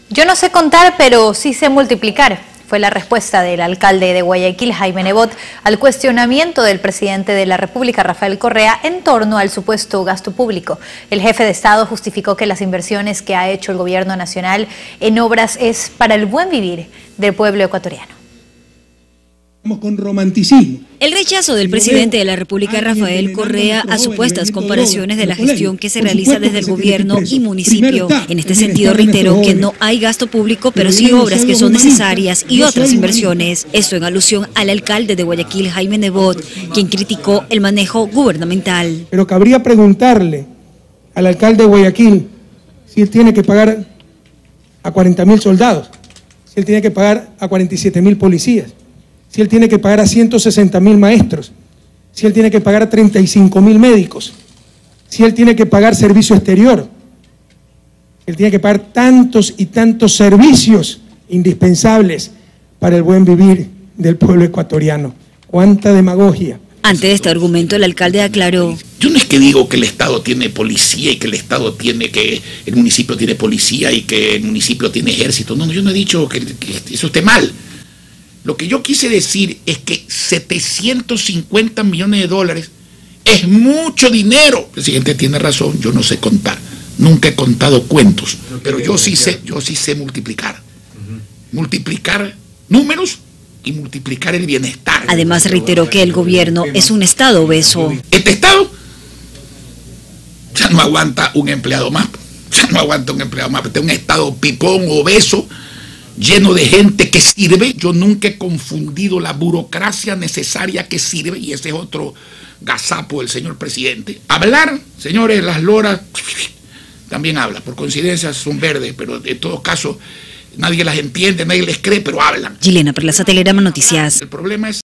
Yo no sé contar, pero sí sé multiplicar, fue la respuesta del alcalde de Guayaquil, Jaime Nebot, al cuestionamiento del presidente de la República, Rafael Correa, en torno al supuesto gasto público. El jefe de Estado justificó que las inversiones que ha hecho el gobierno nacional en obras es para el buen vivir del pueblo ecuatoriano. Con romanticismo. El rechazo del presidente de la República, Rafael Correa, a supuestas comparaciones de la gestión que se realiza desde el gobierno y municipio. En este sentido, reiteró que no hay gasto público, pero sí obras que son necesarias y otras inversiones. Esto en alusión al alcalde de Guayaquil, Jaime Nebot, quien criticó el manejo gubernamental. Pero cabría preguntarle al alcalde de Guayaquil si él tiene que pagar a 40.000 soldados, si él tiene que pagar a 47.000 policías, si él tiene que pagar a 160.000 maestros, si él tiene que pagar a 35.000 médicos, si él tiene que pagar servicio exterior, él tiene que pagar tantos y tantos servicios indispensables para el buen vivir del pueblo ecuatoriano. ¡Cuánta demagogia! Ante este argumento, el alcalde aclaró: yo no es que digo que el Estado tiene policía y que el municipio tiene policía y que el municipio tiene ejército. No, yo no he dicho que eso esté mal. Lo que yo quise decir es que 750 millones de dólares es mucho dinero. El presidente tiene razón, yo no sé contar. Nunca he contado cuentos, pero yo sí sé multiplicar. Multiplicar números y multiplicar el bienestar. Además, reiteró que el gobierno es un Estado obeso. Este Estado ya no aguanta un empleado más. Ya no aguanta un empleado más. Este es un Estado pipón, obeso, lleno de gente que sirve. Yo nunca he confundido la burocracia necesaria que sirve, y ese es otro gazapo del señor presidente. Hablar, señores, las loras también hablan. Por coincidencia son verdes, pero en todo caso nadie las entiende, nadie les cree, pero hablan. Gilena Perlaza, Telegrama Noticias. El problema es